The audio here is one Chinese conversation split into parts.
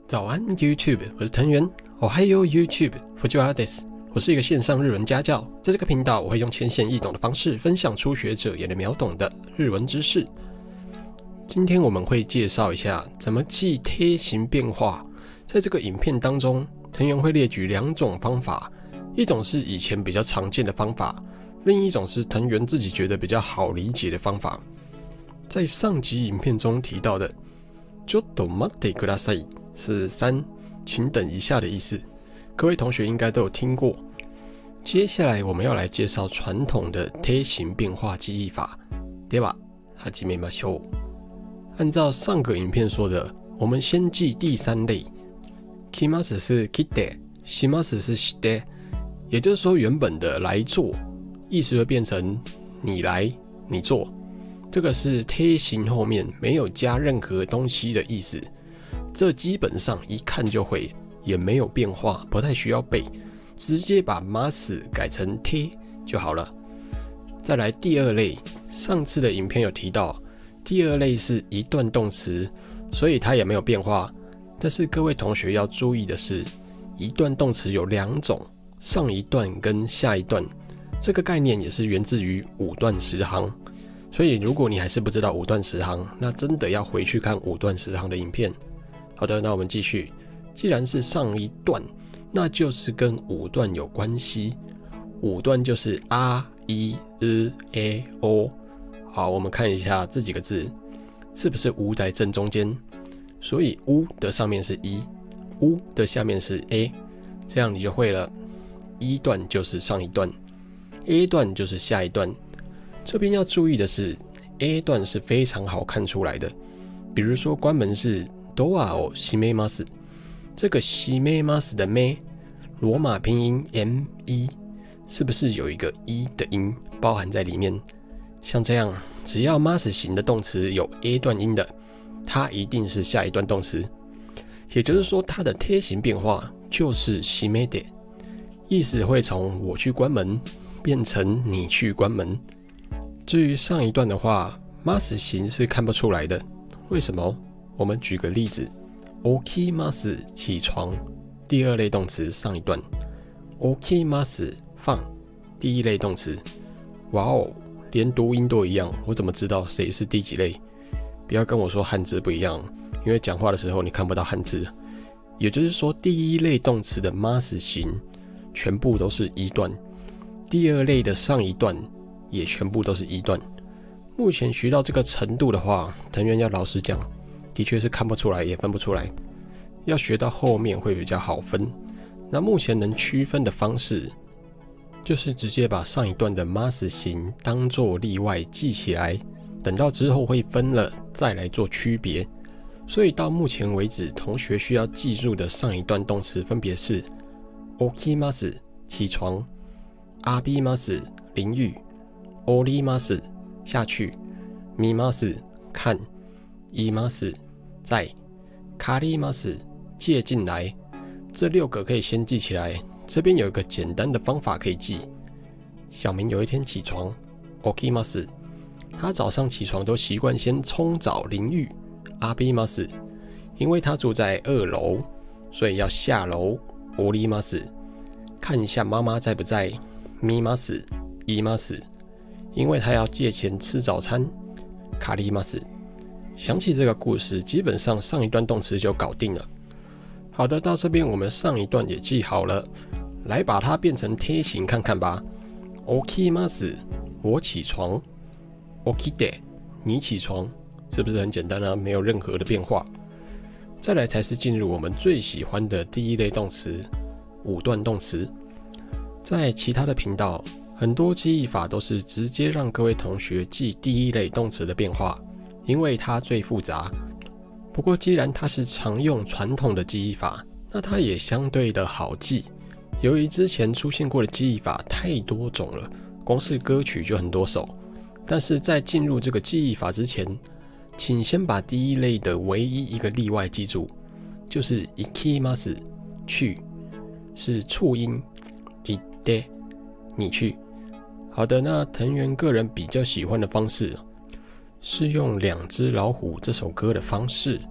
早安 YouTube， 我是藤原。Ohayo YouTube， Fujiwara desu。我是一个线上日文家教，在这个频道我会用浅显易懂的方式分享初学者也能秒懂的日文知识。今天我们会介绍一下怎么记贴形变化。在这个影片当中，藤原会列举两种方法，一种是以前比较常见的方法，另一种是藤原自己觉得比较好理解的方法。在上集影片中提到的ちょっと待ってください是3，请等一下的意思，各位同学应该都有听过。接下来我们要来介绍传统的贴形变化记忆法。では始めましょう。按照上个影片说的，我们先记第3类。来ます是来て，します是して，也就是说原本的来做意思会变成你来你做，这个是贴形后面没有加任何东西的意思。这基本上一看就会，也没有变化，不太需要背，直接把ます改成贴就好了。再来第2类，上次的影片有提到，第2类是一段动词，所以它也没有变化。但是各位同学要注意的是，一段动词有2种，上一段跟下一段，这个概念也是源自于5段十行。所以如果你还是不知道5段十行，那真的要回去看5段十行的影片。好的，那我们继续。既然是上一段，那就是跟5段有关系。5段就是啊、一、日、a、o。好，我们看一下这几个字，是不是无在正中间？所以乌的上面是一，乌的下面是 a， 这样你就会了。一段就是上一段 ，a 段就是下一段。这边要注意的是 ，a 段是非常好看出来的。比如说关门是ドアを閉めます，这个閉めます的め，罗马拼音 me， 是不是有一个一的音包含在里面？像这样，只要ます型的动词有 a 段音的，它一定是下一段动词。也就是说，它的贴形变化就是閉めて，意思会从我去关门变成你去关门。至于上一段的话，ます型是看不出来的，为什么？我们举个例子，起きます起床，第2类动词上一段；起きます放，第1类动词。哇哦，连读音都一样，我怎么知道谁是第几类？不要跟我说汉字不一样，因为讲话的时候你看不到汉字。也就是说，第1类动词的ます型全部都是一段，第2类的上一段也全部都是一段。目前学到这个程度的话，藤原要老实讲，的确是看不出来也分不出来，要学到后面会比较好分。那目前能区分的方式，就是直接把上一段的ます型当作例外记起来，等到之后会分了再来做区别。所以到目前为止，同学需要记住的上一段动词分别是起きます起床、浴びます淋浴、降ります下去、見ます看、います在、借ります借进来。这6个可以先记起来。这边有一个简单的方法可以记。小明有一天起床，起きます，他早上起床都习惯先冲澡淋浴，浴びます，因为他住在2楼，所以要下楼，降ります，看一下妈妈在不在，見ますいます，因为他要借钱吃早餐，借ります。想起这个故事，基本上上一段动词就搞定了。好的，到这边我们上一段也记好了，来把它变成贴形看看吧。起きます，我起床；起きて，你起床，是不是很简单啊？没有任何的变化。再来才是进入我们最喜欢的第1类动词，5段动词。在其他的频道，很多记忆法都是直接让各位同学记第1类动词的变化，因为它最复杂。不过既然它是常用传统的记忆法，那它也相对的好记。由于之前出现过的记忆法太多种了，光是歌曲就很多首。但是在进入这个记忆法之前，请先把第1类的唯一一个例外记住，就是行きます去，是促音行って你去。好的，那藤原个人比较喜欢的方式是用2只老虎这首歌的方式，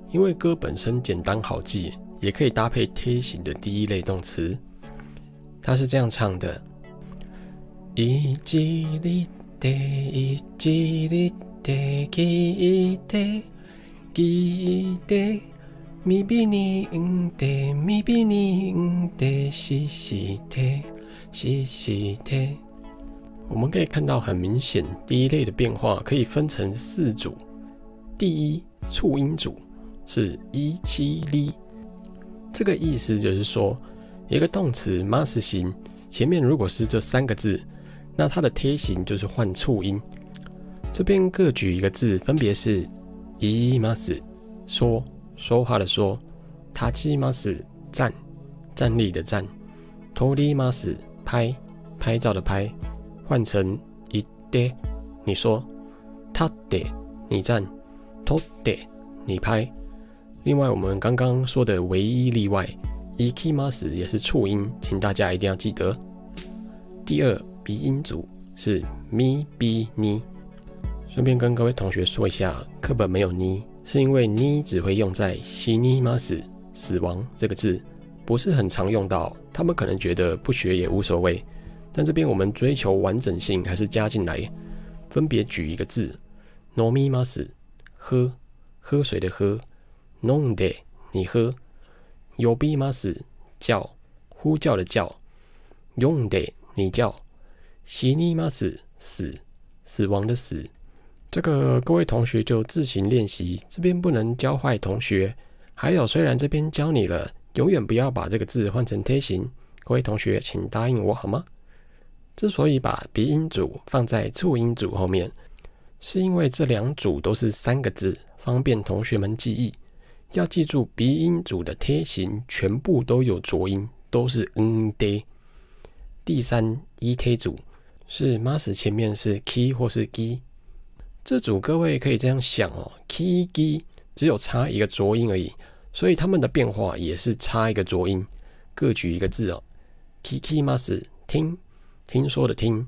因为歌本身简单好记，也可以搭配贴形的第一类动词。它是这样唱的：いじりていじりて聞いて聞いて耳にで耳にでししてしして。我们可以看到很明显，第一类的变化可以分成4组。第一，促音组是一七哩，这个意思就是说，一个动词 mas 形前面如果是这3个字，那它的贴形就是换促音。这边各举一个字，分别是います说说话的说，立ちます站站立的站，通ります拍拍照的拍，换成いて你说，立って你站，取って你拍。另外我们刚刚说的唯一例外，行きます也是促音，请大家一定要记得。第二，鼻音组是咪bi ni。顺便跟各位同学说一下，课本没有ni，是因为ni只会用在死にます死亡这个字，不是很常用到，他们可能觉得不学也无所谓。但这边我们追求完整性，还是加进来。分别举一个字，飲みます喝喝水的喝，飲んで你喝，呼びます叫呼叫的叫，呼んで你叫，死にます死死亡的死。这个各位同学就自行练习，这边不能教坏同学。还有，虽然这边教你了，永远不要把这个字换成贴形。各位同学，请答应我好吗？之所以把鼻音组放在促音组后面，是因为这2组都是3个字，方便同学们记忆。要记住，鼻音组的贴形全部都有浊音，都是的。第3，一贴组是 mas 前面是 ki 或是 gi。这组各位可以这样想哦 ，ki gi 只有差一个浊音而已，所以它们的变化也是差一个浊音。各举一个字哦 ，kikimasu 听听说的听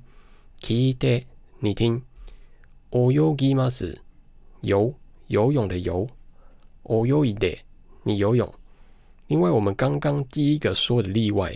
，kite 你听 ，oyogimasu 游游泳的游 ，oyoide 你游泳。另外我们刚刚第一个说的例外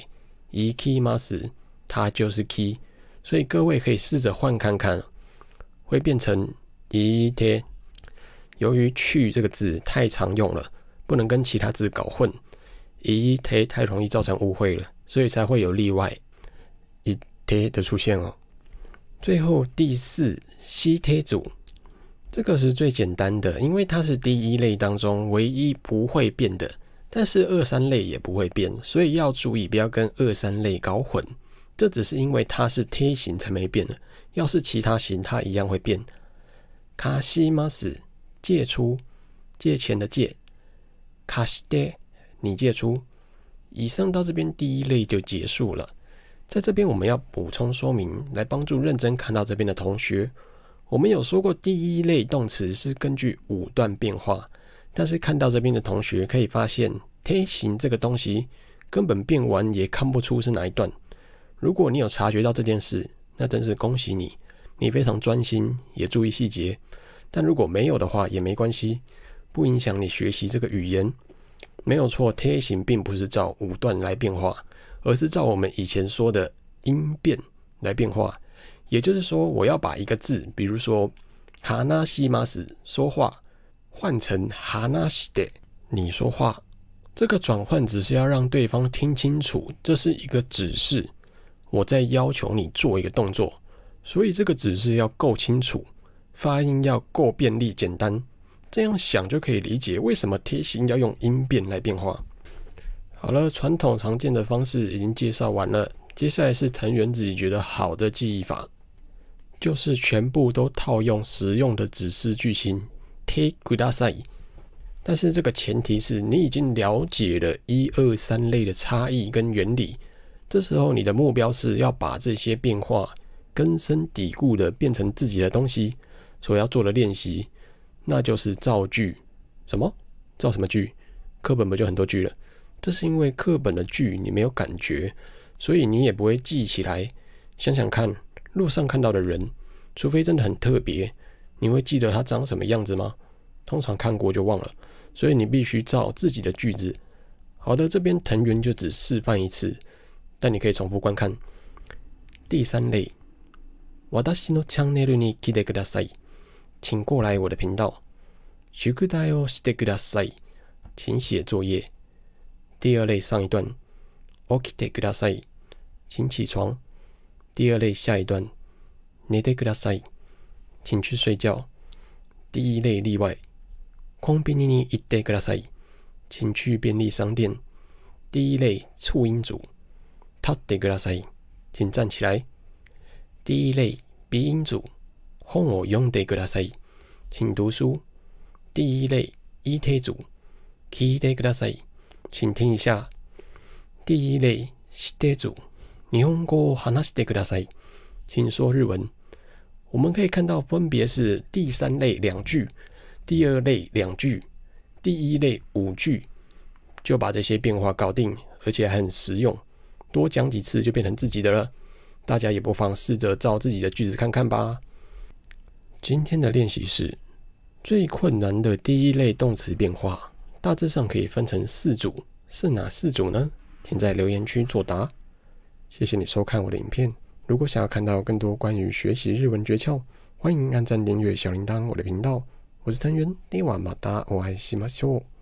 ，ikimasu 它就是 ki， 所以各位可以试着换看看，会变成一贴。由于去这个字太常用了，不能跟其他字搞混，一贴太容易造成误会了，所以才会有例外一贴的出现哦。最后第4，西贴组，这个是最简单的，因为它是第一类当中唯一不会变的，但是2、3类也不会变，所以要注意不要跟2、3类搞混。这只是因为它是贴形才没变，要是其他形它一样会变。貸します借出借钱的借，貸して你借出。以上到这边第一类就结束了。在这边我们要补充说明，来帮助认真看到这边的同学。我们有说过第一类动词是根据5段变化，但是看到这边的同学可以发现，贴形这个东西根本变完也看不出是哪一段。如果你有察觉到这件事，那真是恭喜你，你非常专心，也注意细节。但如果没有的话也没关系，不影响你学习这个语言。没有错，贴形并不是照5段来变化，而是照我们以前说的音变来变化。也就是说，我要把一个字，比如说話します说话，换成話して你说话。这个转换只是要让对方听清楚，这是一个指示，我在要求你做一个动作，所以这个指示要够清楚，发音要够便利简单。这样想就可以理解为什么贴形要用音变来变化。好了，传统常见的方式已经介绍完了，接下来是藤原自己觉得好的记忆法，就是全部都套用实用的指示句型てください。但是这个前提是你已经了解了1、2、3类的差异跟原理，这时候你的目标是要把这些变化根深蒂固的变成自己的东西。所要做的练习，那就是造句。什么？造什么句？课本不就很多句了？这是因为课本的句你没有感觉，所以你也不会记起来。想想看，路上看到的人，除非真的很特别，你会记得他长什么样子吗？通常看过就忘了。 所以你必须照自己的句子。好的，这边藤原就只示范一次，但你可以重复观看。第3类，私のチャンネルに来てください，请过来我的频道。宿題をしてください，请写作业。第2类上一段，起きてください，请起床。第2类下一段，寝てください，请去睡觉。第1类例外，コンビニに行ってください，请去便利商店。第1类促音组，立ってください，请站起来。第1类鼻音组，本を読んでください，请读書。第1类言い手組、聞いてください、請聽一下。第1類指定組、日本語を話してください、請說日文。我们可以看到分别是第3类2句、第2类2句、第1类5句，就把这些变化搞定，而且还很实用。多讲几次就变成自己的了。大家也不妨试着照自己的句子看看吧。今天的练习是最困难的第1类动词变化，大致上可以分成4组，是哪4组呢？请在留言区作答。谢谢你收看我的影片。如果想要看到更多关于学习日文诀窍，欢迎按赞、订阅、小铃铛我的频道。我是藤原，ではまたお会いしましょう。